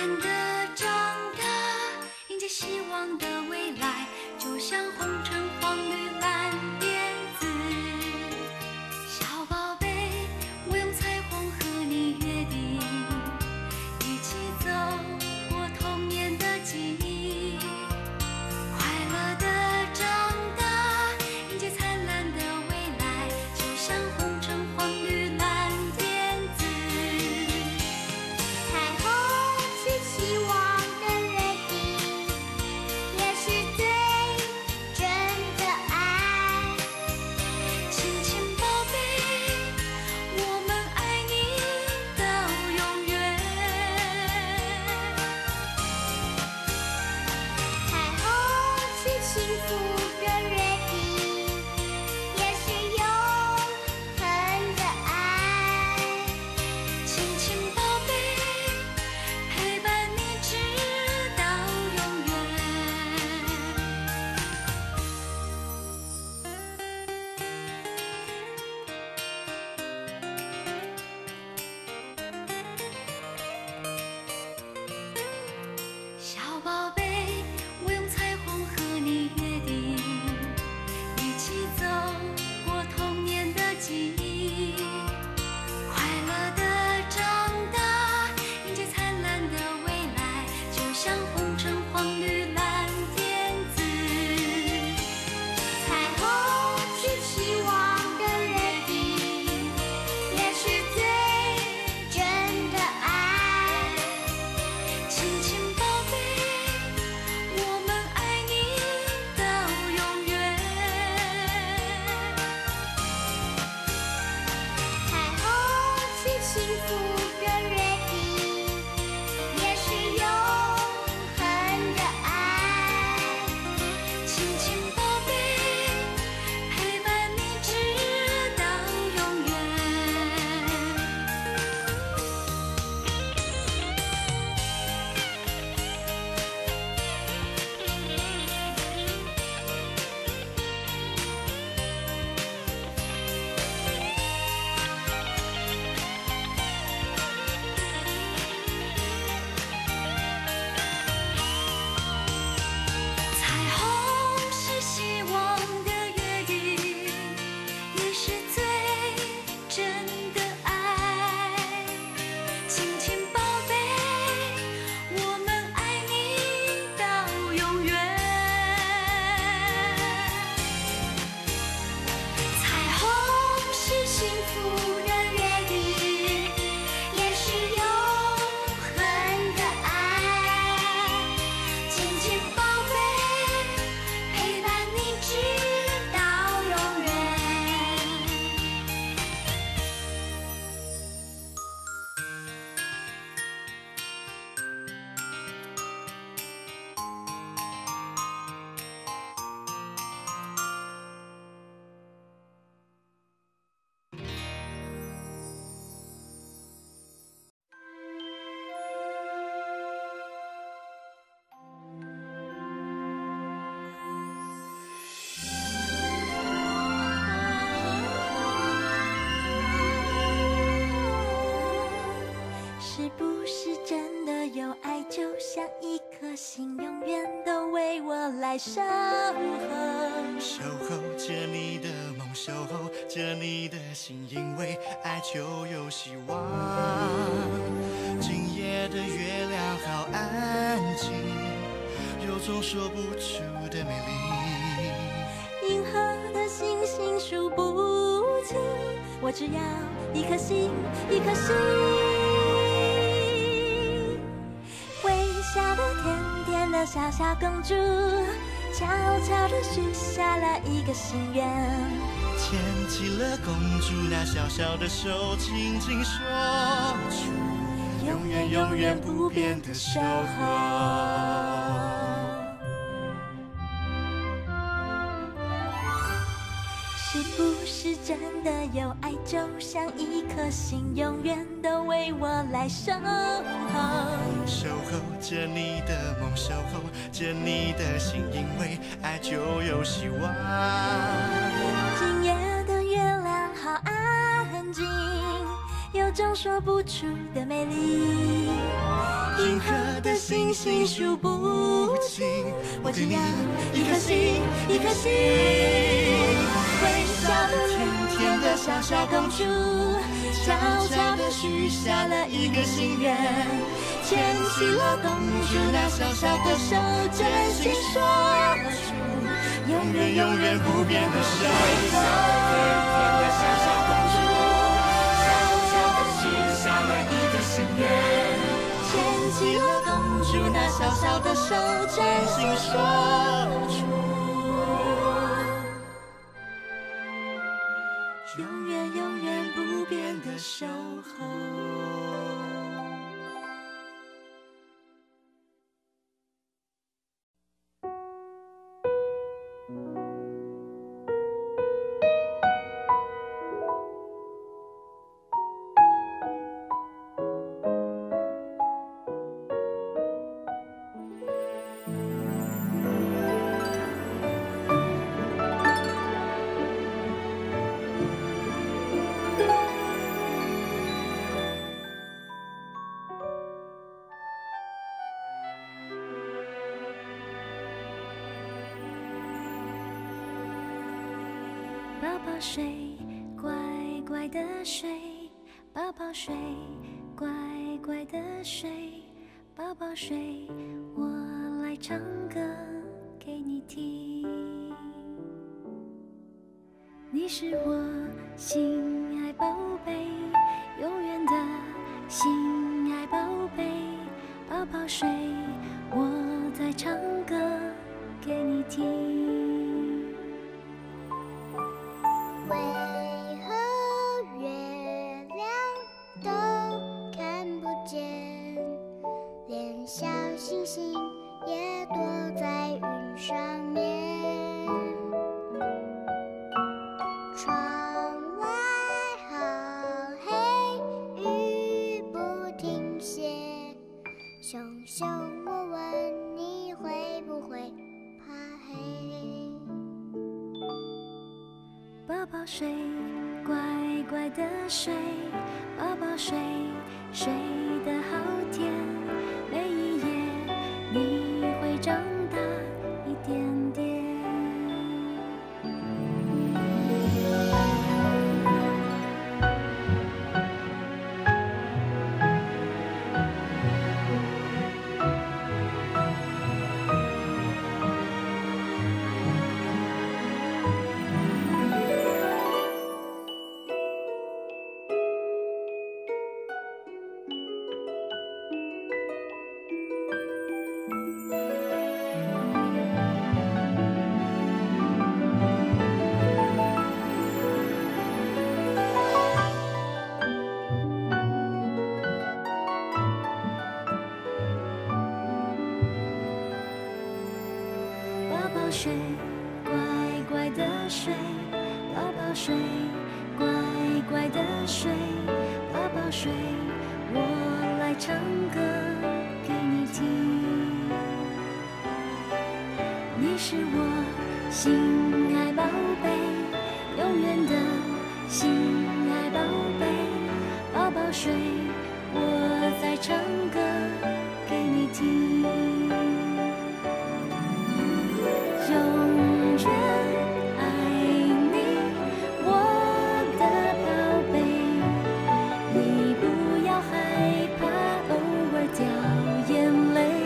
然的长大，迎接希望的未来，就像红橙黄绿蓝靛紫。小宝贝，我用彩虹和你约定，一起走过童年的记忆。快乐的长大，迎接灿烂的未来，就像红橙黄绿蓝靛紫。 彩虹是希望的约定，也是最真的爱。 亲亲宝贝，我们爱你到永远。 彩虹是幸福的约定，也是永恒的爱。 亲亲宝贝，陪伴你直到永远。小宝贝，我用彩虹和你约定，一起走过童年的记忆。快乐的长大，迎接灿烂的未来，就像红橙黄绿蓝靛紫。 彩虹是希望的约定，也是最真的爱。 亲亲宝贝，我们爱你到永远。 彩虹是幸福的约定，也是永恒的爱。 亲亲宝贝，陪伴你直到永远。彩虹是希望的约定，也是最真的爱。亲亲宝贝，我们爱你到永远。彩虹是幸福的约定，也是永恒的爱。亲亲宝贝，陪伴你直到永远。 是不是真的有爱，就像一颗心，永远都为我来守候？ 守候着你的梦，守候着你的心，因为爱就有希望。今夜的月亮好安静，有种说不出的美丽。 银河的星星数不清，我只要一颗心，一颗心。微笑的甜甜的小小公主，悄悄地许下了一个心愿。 牵起了公主那小小的手，轻轻说出永远永远不变的守候。 是不是真的有爱，就像一颗心，永远都为我来守候？ 守候着你的梦，守候着你的心，因为爱就有希望。 今夜的月亮好安静，有种说不出的美丽。 银河的星星数不尽。我只要一颗心，一颗心。微笑的甜甜的小小公主，悄悄地许下了一个心愿，牵起了公主那小小的手，真心说出永远永远不变的守候。甜甜的小小公主，悄悄地许下了一个心愿，牵起了公主那小小的手，真心说出永远永远不变的守候。宝宝睡，乖乖的睡，宝宝睡，乖乖的睡，宝宝睡，我来唱歌给你听。你是我心爱宝贝，永远的心爱宝贝，宝宝睡，我在唱歌给你听。 为何月亮都看不见，连小星星也躲在云上面？窗外好黑，雨不停歇，熊熊我问你会不会怕黑？ 宝宝睡，乖乖的睡，宝宝睡，睡得好甜，每一夜你会长大一点点。宝宝睡，乖乖的睡，宝宝睡，乖乖的睡，宝宝睡，我来唱歌给你听。你是我心爱宝贝，永远的心爱宝贝，宝宝睡，我在唱歌给你听。永远爱你，我的宝贝，你不要害怕偶尔掉眼泪，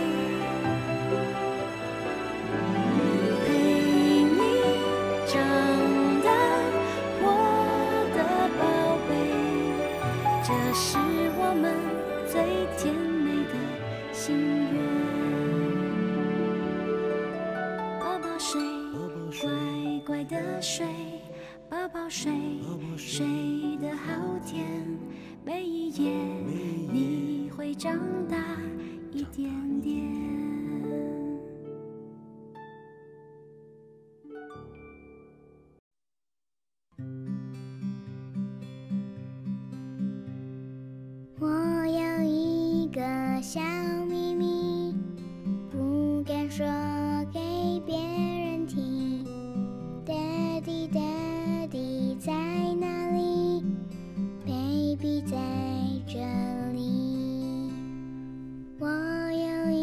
陪你长大，我的宝贝，这是我们最甜美的心愿。睡，乖乖的睡，宝宝睡，睡得好甜，每一夜你会长大一点点。 我有一个小秘密，不敢说给别人听。Daddy Daddy 在哪里 ？Baby 在这里。我有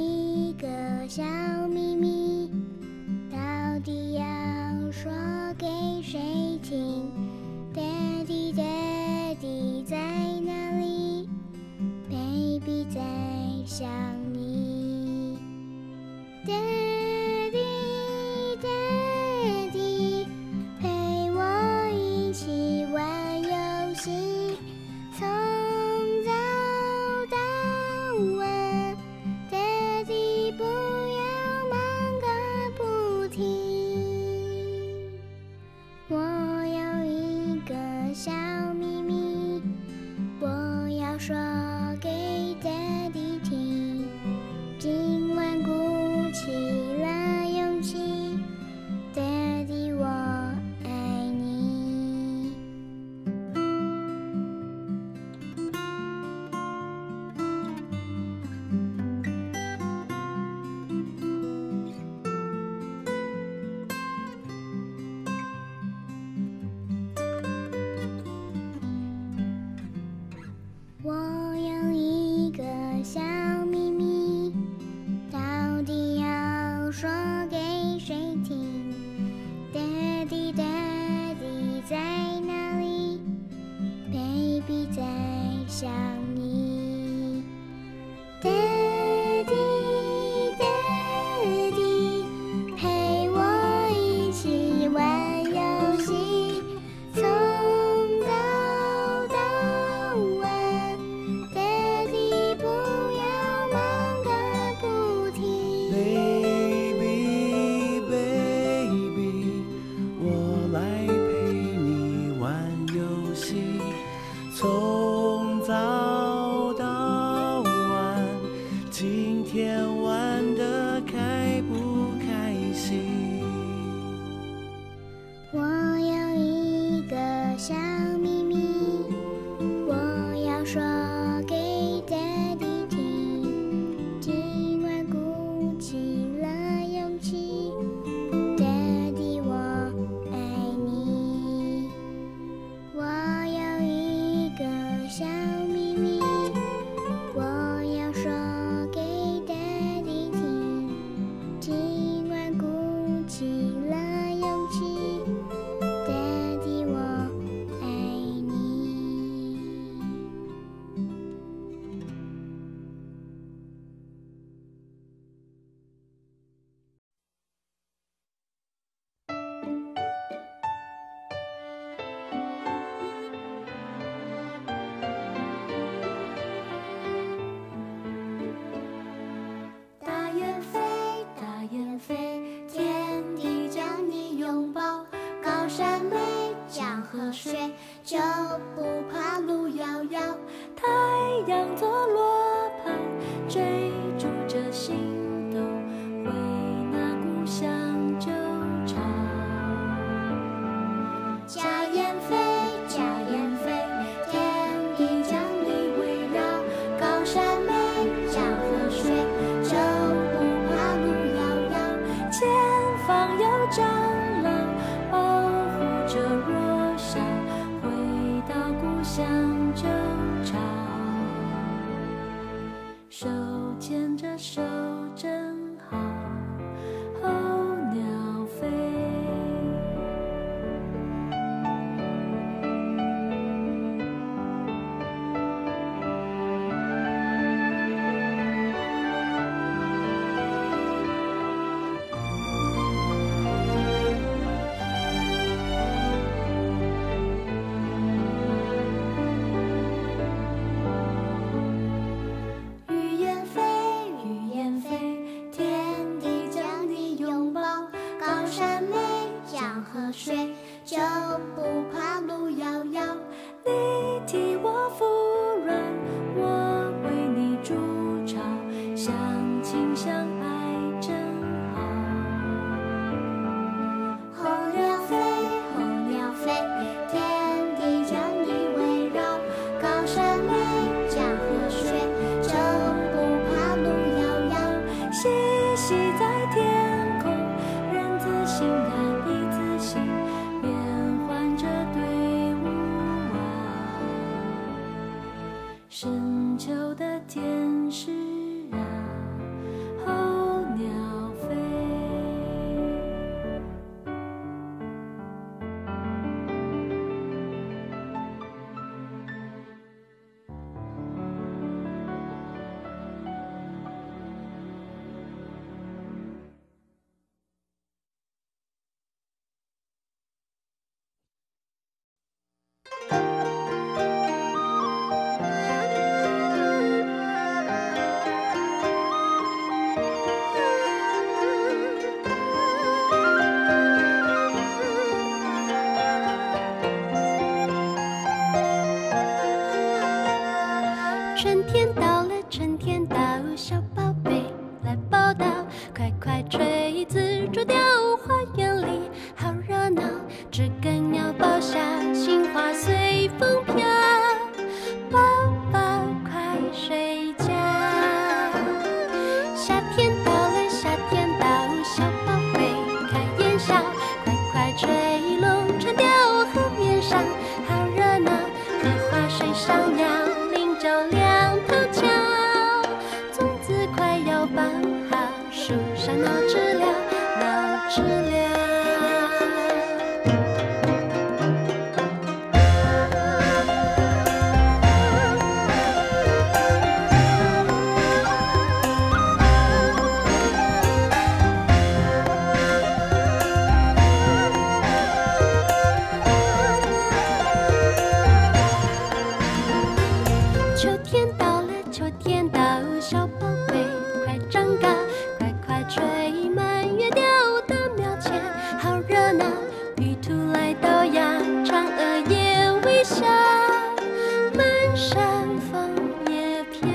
想你。Daddy，Daddy，陪我一起玩游戏，从早到晚。Daddy，不要忙个不停。我有一个小秘密，我要说给 Daddy 听。今晚鼓起了勇气 ，Daddy， 我爱你。我有一个小秘密，到底要说给谁听 ？Daddy，Daddy 在哪里 ？Baby 在想你。Daddy，Daddy 陪我一起玩游戏，从早到晚。Daddy，不要忙个不停。 Baby baby， 我来陪你玩游戏，从早到晚，今天玩得开不开心？ 我有一个小秘密，我要说给 Daddy 听。今晚鼓起了勇气 ，Daddy， 我爱你。我有一个小秘密，我要说给 Daddy 听。今晚鼓起了勇气 ，Daddy， 我爱你。大雁飞，大雁飞，天地将你拥抱。高山美，江河水，就不怕路遥遥。 太阳坐落盘，追逐着心动，回那故乡旧巢。 家燕飞，家燕飞，天地将你围绕。高山美，江河水，就不怕路遥遥。 前方有蟑螂，保护着弱小，回到故乡旧巢。手牵着手真好，候鸟飞。 雨燕飞，雨燕飞， 要办好树上闹知了，闹知了。秋天到了，秋天到，小宝贝快长高，快快吹满月调的庙前，好热闹。玉兔来到呀，嫦娥也微笑，满山枫叶飘。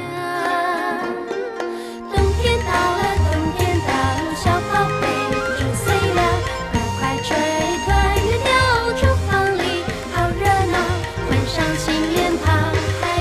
冬天到了，冬天到，小宝贝10岁了，快快吹团圆调，厨房里好热闹，换上新脸庞。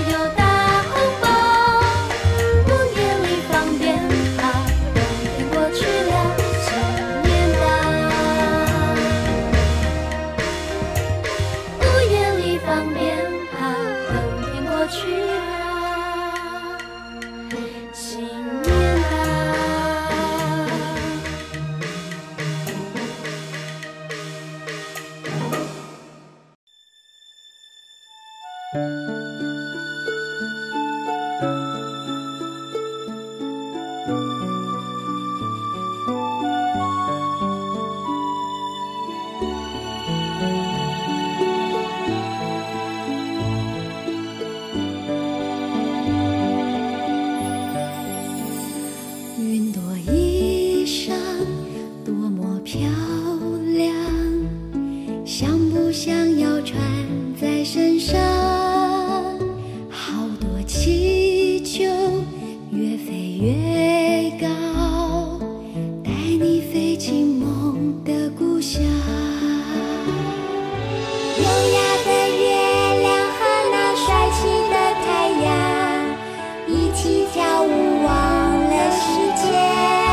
云朵衣裳多么漂亮，像不像要穿在身上？好多气球越飞越高，带你飞进梦的故乡。优雅的月亮和那帅气的太阳，一起跳舞忘了时间。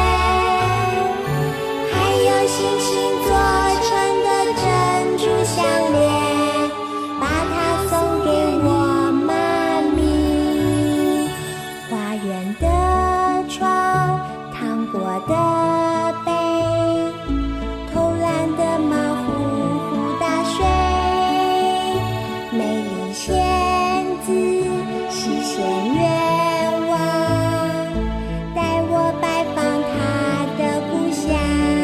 还有星星做成的珍珠项链，把它送给我妈咪。花园的窗，糖果的杯，偷懒的马虎虎打水。美丽仙子实现愿望，带我拜访她的故乡。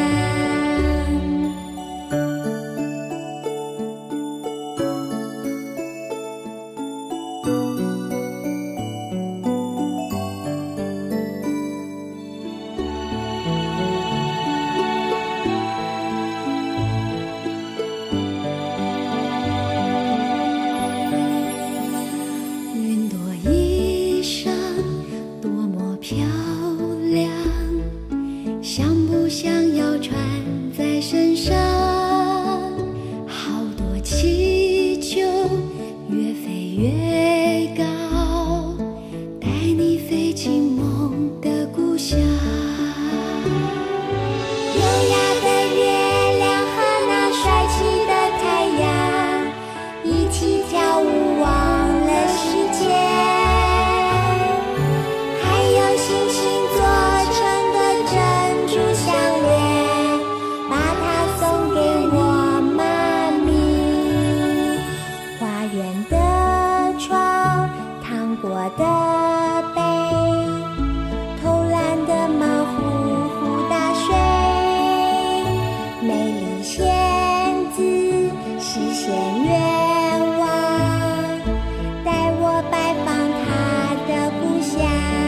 云朵衣裳多么漂亮，像不像要穿在身上？好多气球越飞越高，带你飞进梦的故乡。优雅的月亮和那帅气的太阳，一起跳舞忘了时间。还有星星做成的珍珠项链，把它送给我妈咪。花园的窗，糖果的杯，偷懒的马虎虎打水。美丽仙子实现愿望，带我拜访她的故乡。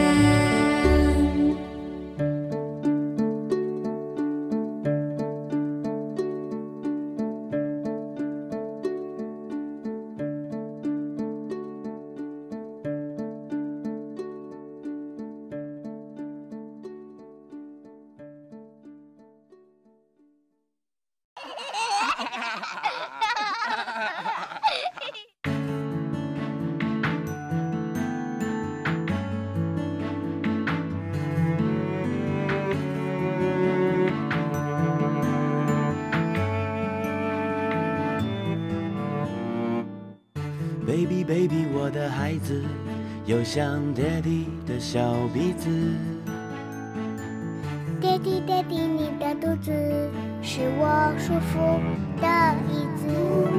Baby baby， 我的孩子有像 Daddy 的小鼻子， Daddy Daddy， 你的肚子是我舒服的椅子。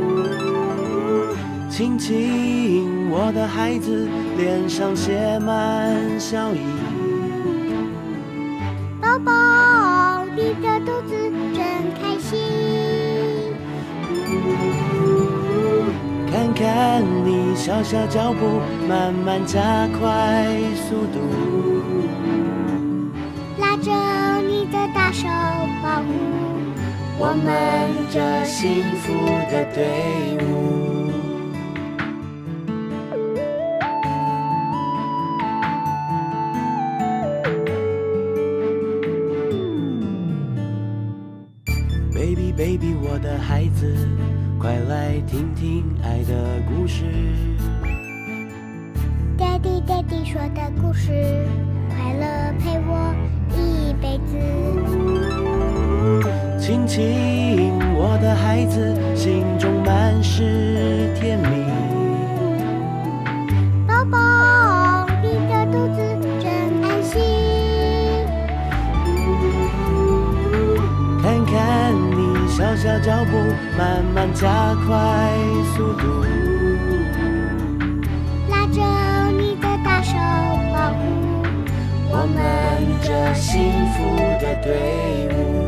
亲亲我的孩子，脸上写满笑意。 宝宝，你的肚子真开心。 看看你小小脚步，慢慢加快速度， 拉着你的大手，保护我们这幸福的队伍。Baby Baby， 我的孩子，快来听听爱的故事。 Daddy Daddy 说的故事，快乐陪我一辈子。 亲亲我的孩子，心中满是甜蜜。 宝宝，你的肚子真安心。 看看你小小脚步，慢慢加快速度， 拉着你的大手，保护我们这幸福的队伍。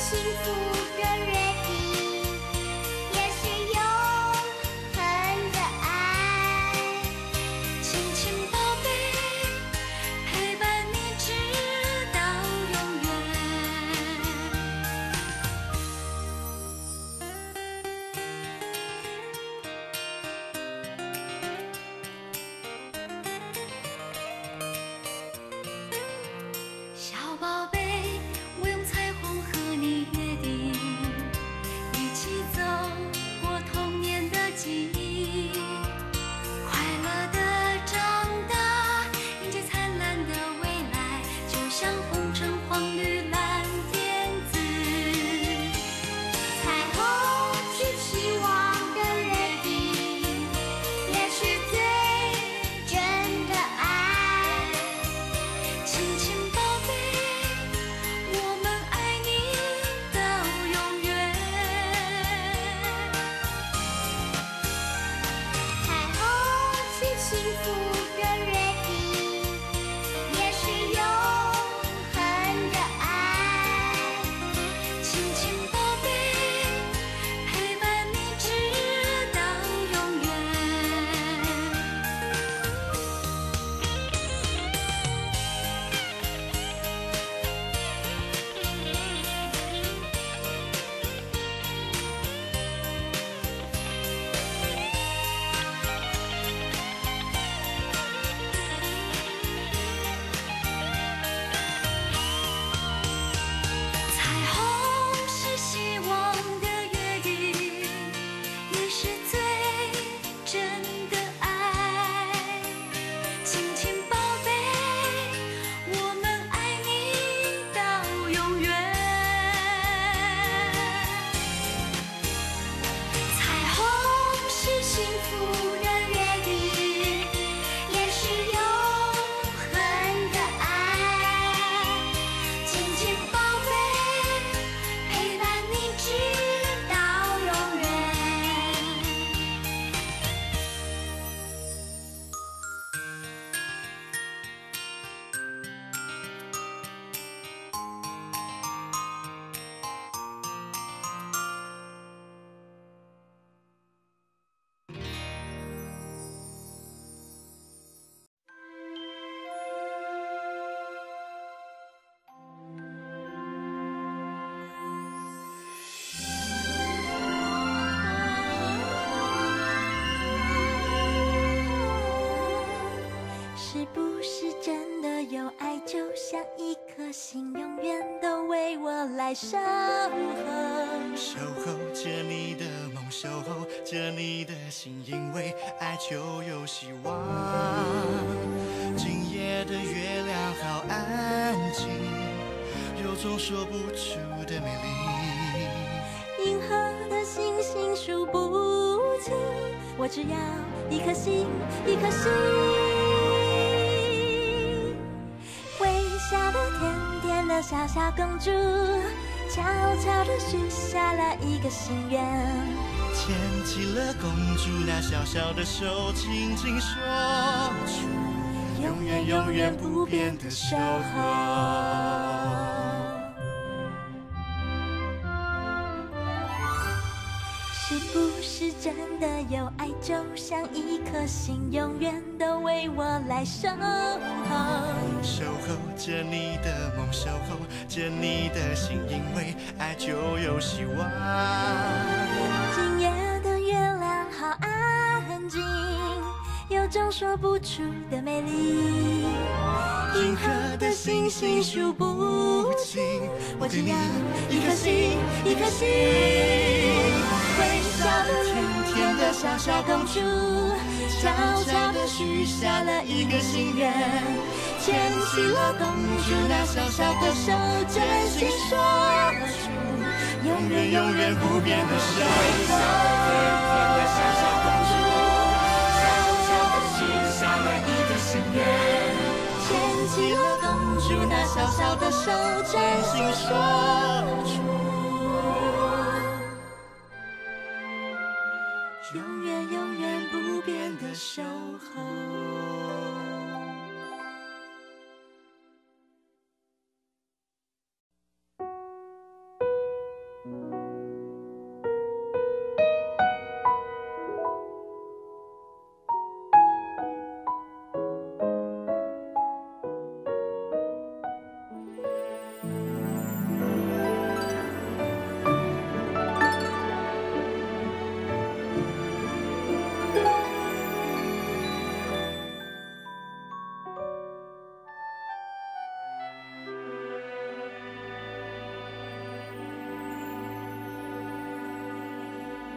幸福的约定，也是永恒的爱。 亲亲宝贝，陪伴你直到永远。小宝贝，我用彩虹和你约定，一起走过童年的记忆，快乐的长大，迎接灿烂的未来，就像红橙黄绿蓝靛紫。 彩虹是希望的约定，也是最真的爱。 亲亲宝贝，我们爱你到永远。 彩虹是幸福的约定，也是永恒的爱。 亲亲宝贝，陪伴你直到永远。彩虹是希望的约定，也是最真的爱。亲亲宝贝，我们爱你到永远。彩虹是幸福的约定，也是永恒的爱。亲亲宝贝，陪伴你直到永远。是不是真的有爱，就像一颗心，永远都为我来守候？ 守候着你的梦，守候着你的心，因为爱就有希望。今夜的月亮好安静，有种说不出的美丽。 银河的星星数不清，我只要一颗心，一颗心。微笑的甜甜的小小公主，悄悄地许下了一个心愿。 牵起了公主那小小的手，轻轻说出永远永远不变的守候。 是不是真的有爱，就像一颗心，永远都为我来守候？ 守候着你的梦，守候着你的心，因为爱就有希望。 今夜的月亮好安静，有种说不出的美丽。银河的星星数不清，我只要一颗心，一颗心。微笑的甜甜的小小公主，悄悄地许下了一个心愿。牵起了公主那小小的手，真心说出永远永远不变的守候。甜甜的小小公主，悄悄地许下了一个心愿。牵起了公主那小小的手，真心说出永远永远不变的守候。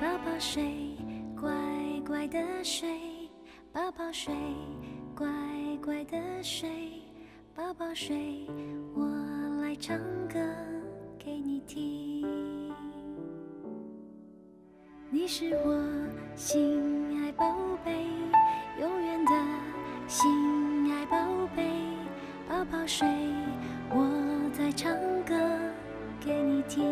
宝宝睡，乖乖的睡，宝宝睡，乖乖的睡，宝宝睡，我来唱歌给你听。你是我心爱宝贝，永远的心爱宝贝，宝宝睡，我在唱歌给你听。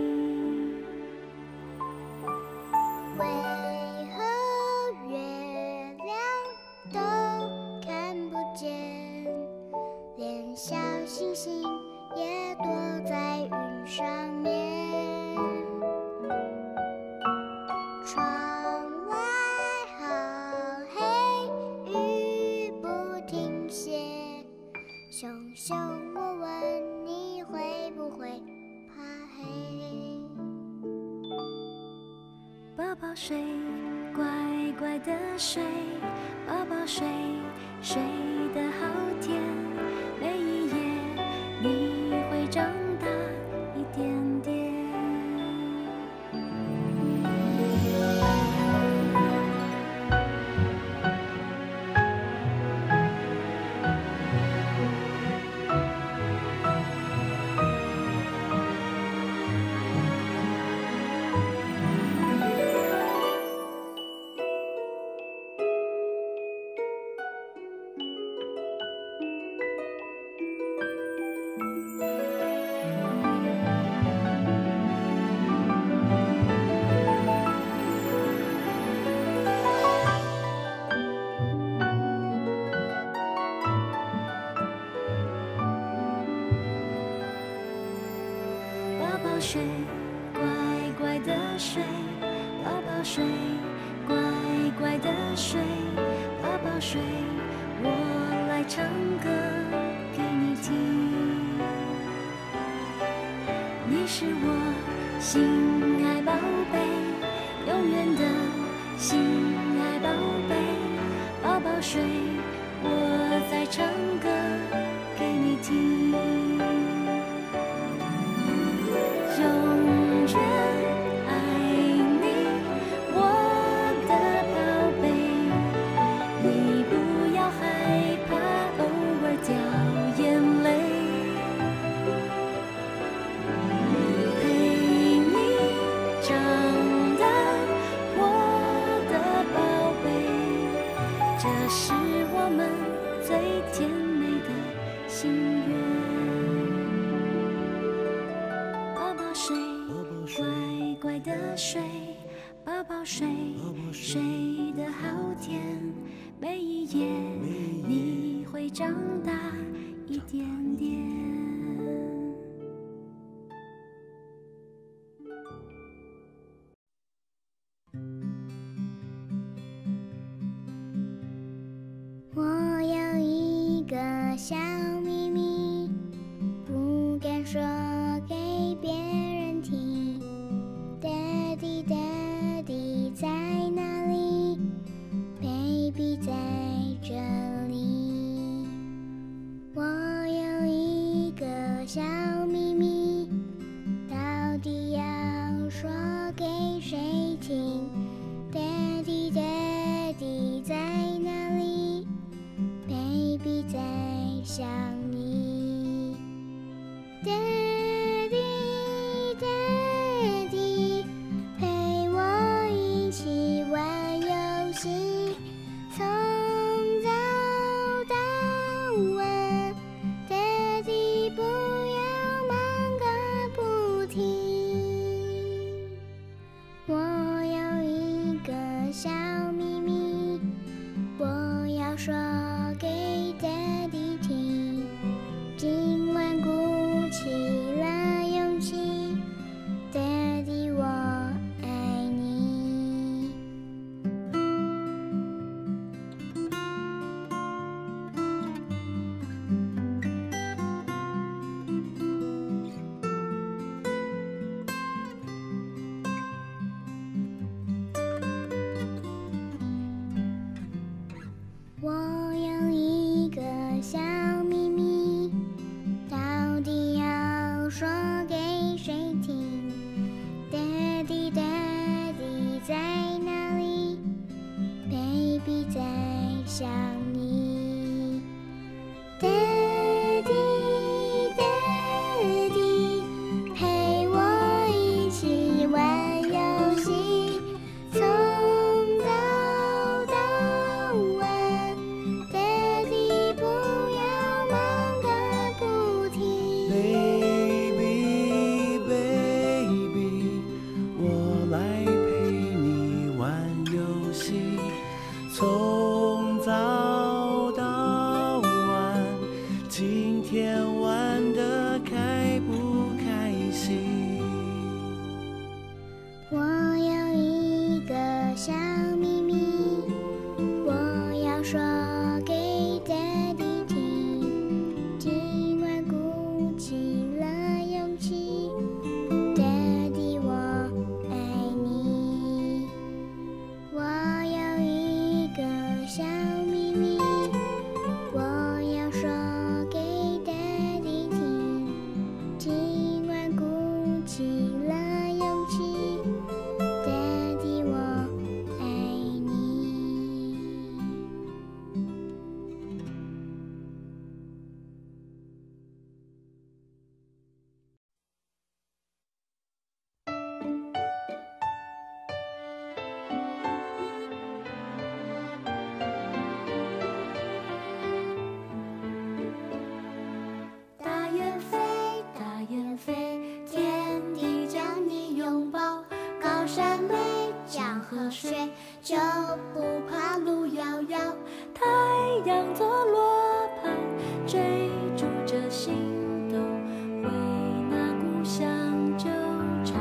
为何月亮都看不见，连小星星也躲在云上面？窗外好黑，雨不停歇。熊熊，我问你会不会怕黑？ 宝宝睡，乖乖的睡，宝宝睡，睡得好甜。每一夜你会长大一点点。宝宝睡，乖乖的睡，宝宝睡，乖乖的睡，宝宝睡，我来唱歌给你听。你是我心爱宝贝，永远的心爱宝贝，宝宝睡，我在唱歌给你听。永远爱你，我的宝贝，你不要害怕偶尔掉眼泪，陪你长大，我的宝贝，这是我们最甜美的心愿。宝宝睡，乖乖的睡，宝宝睡，睡得好甜。每一夜你会长大一点点。 我有一个小秘密，不敢说给别人听。Daddy Daddy 在哪里 ？Baby 在这里。我有一个就不怕路遥遥。 太阳做罗盘，追逐着星斗，回那故乡旧巢。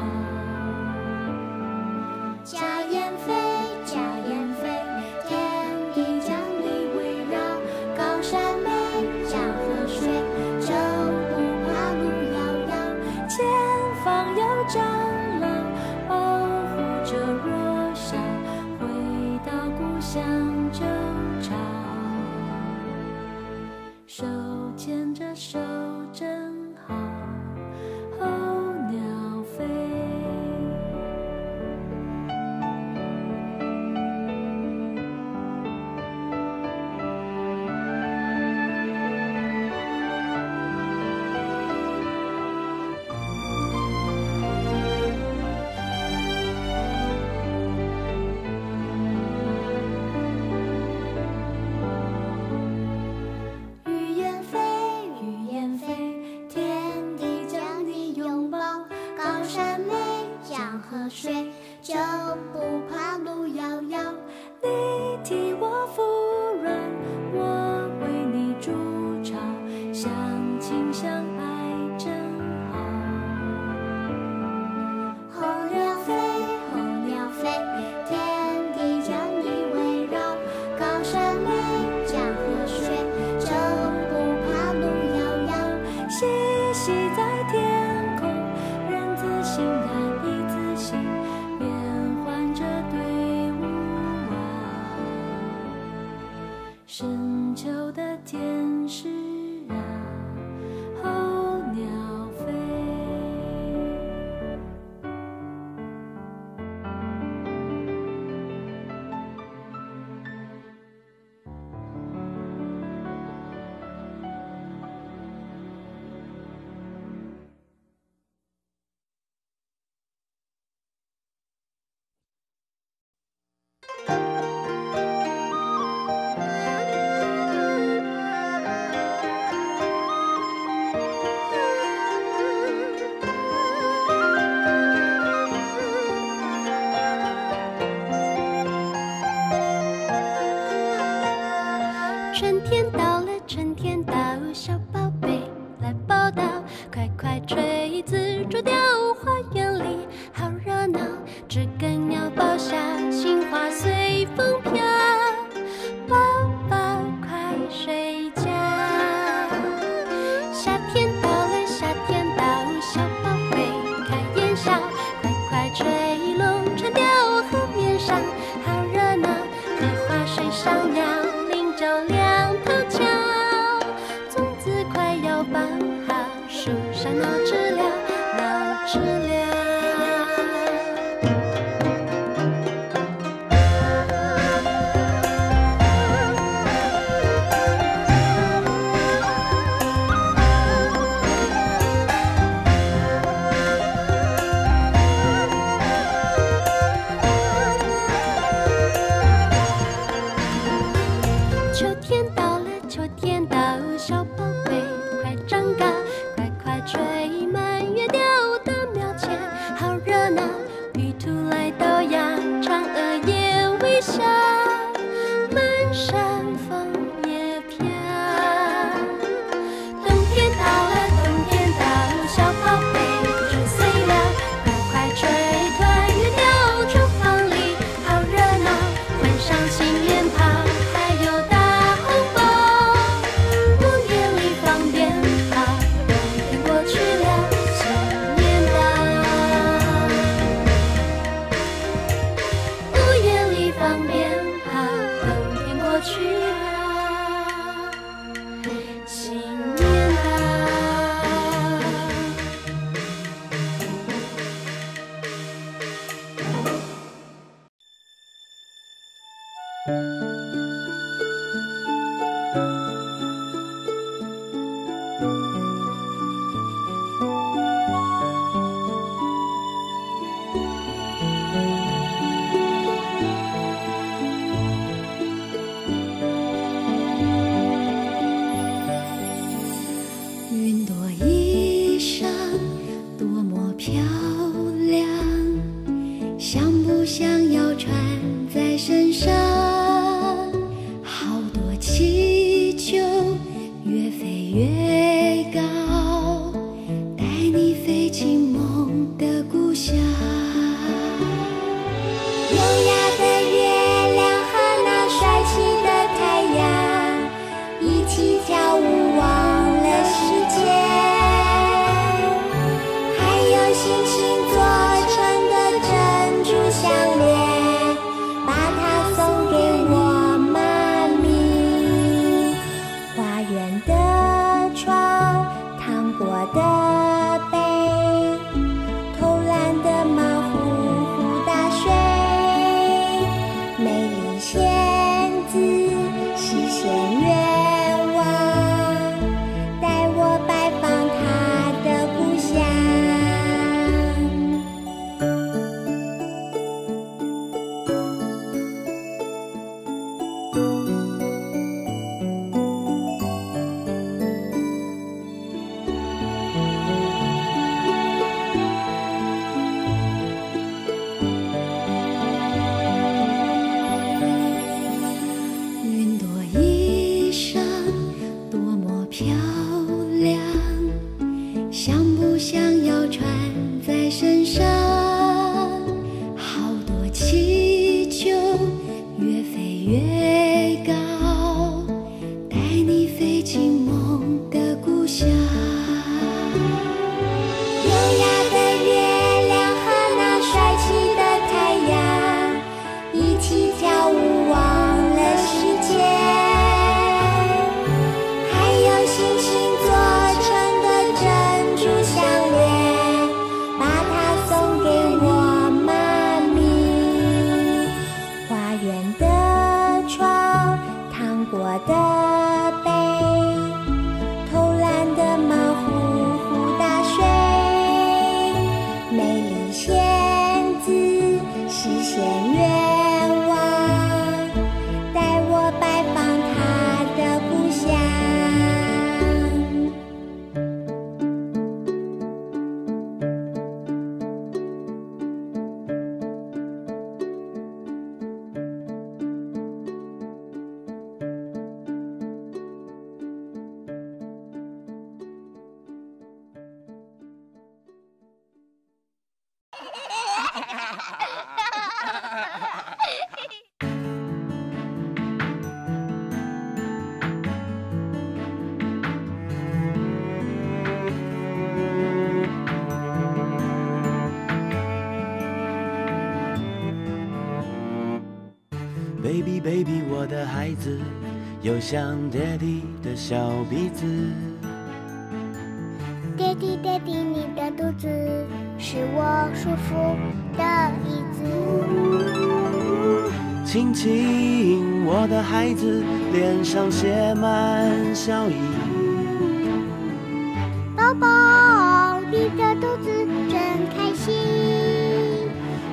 家燕飞，家燕飞，天地将你围绕。高山美，江河水，就不怕路遥遥。 前方有蟑螂，保护着弱小，回到故乡旧巢。手牵着手真好，候鸟飞。 雨燕飞，雨燕飞，天地将你拥抱。高山美，江河水，就不怕路遥遥。 你替我服软，我为你筑巢，相亲相爱真好。 候鸟飞，候鸟飞，天地将你围绕。高山美，江河水，就不怕路遥遥。 嬉戏在天空，人自信看一自信，变换着队伍啊。深秋的天使啊，候鸟飞。春天到了，春天到，小宝贝来报道，快快吹紫竹调，花园里好热闹，知更鸟报晓，杏花随风飘，宝宝快睡觉。夏天到了，夏天到，小宝贝开眼笑，快快吹龙船调，河面上好热闹，荷花水上鸟，林中两头瞧，粽子快要包好，树上闹知了，闹知了。秋天到了，秋天到，小宝贝快长高，快快吹满月调，到庙前好热闹，玉兔来到呀，嫦娥也微笑，满山枫叶飘。冬天到了，冬天到，小宝贝10岁了，快快吹团圆调，厨房里好热闹，换上新脸袍，还有大红包，屋檐里放鞭炮，冬天过去了，新年到。屋檐里放鞭炮，冬天过去了，新年到。 云朵衣裳多么漂亮，像不像要穿在身现愿望，带我拜访他的故乡。 Baby baby， 我的孩子有像爹地的小鼻子。 爹地爹地，你的肚子是我舒服的椅子。 亲亲，我的孩子脸上写满笑意。 宝宝，你的肚子真开心。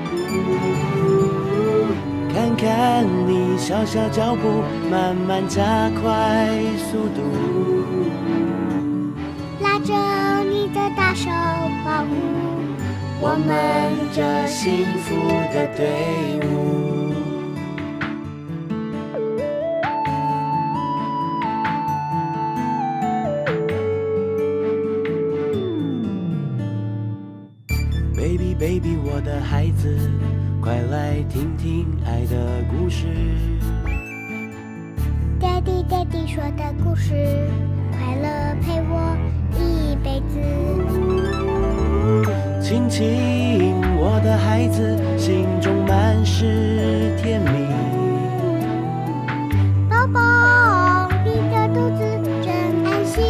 看看你小小脚步，慢慢加快速度， 拉着你的大手保护我们这幸福的队伍。Baby baby， 我的孩子，快来听听爱的故事。 爹地爹地说的故事，快乐陪我一辈子。 亲亲，我的孩子，心中满是甜蜜。 宝宝，你的肚子真安心。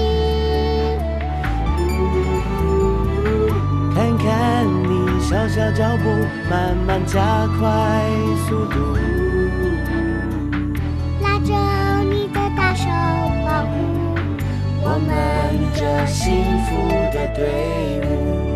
看看你小小脚步，慢慢加快速度， 拉着你的大手保护我们这幸福的队伍。